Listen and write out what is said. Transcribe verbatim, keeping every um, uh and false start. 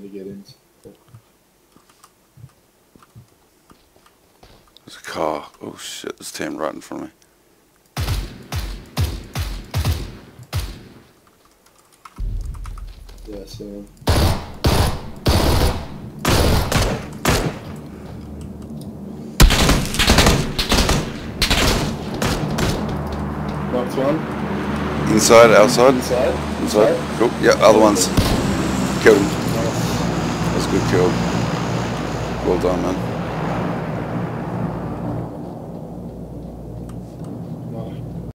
to get into. There's a car. Oh shit, there's a team right in front of me. Yeah, I see him. Knocked one. Inside, outside? Inside. Inside. Inside. Cool. Yeah, other ones. Killed him. Nice. That's a good kill. Well done, man.